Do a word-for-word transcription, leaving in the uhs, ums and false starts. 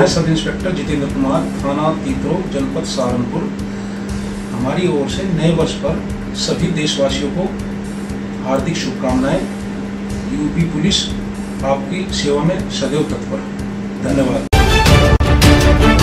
Sub inspector Jitendra Kumar, थाना तीतरो, जनपद सहारनपुर। हमारी ओर से नए वर्ष पर सभी देशवासियों को हार्दिक शुभकामनाएं। यूपी पुलिस आपकी सेवा में सदैव तत्पर। धन्यवाद।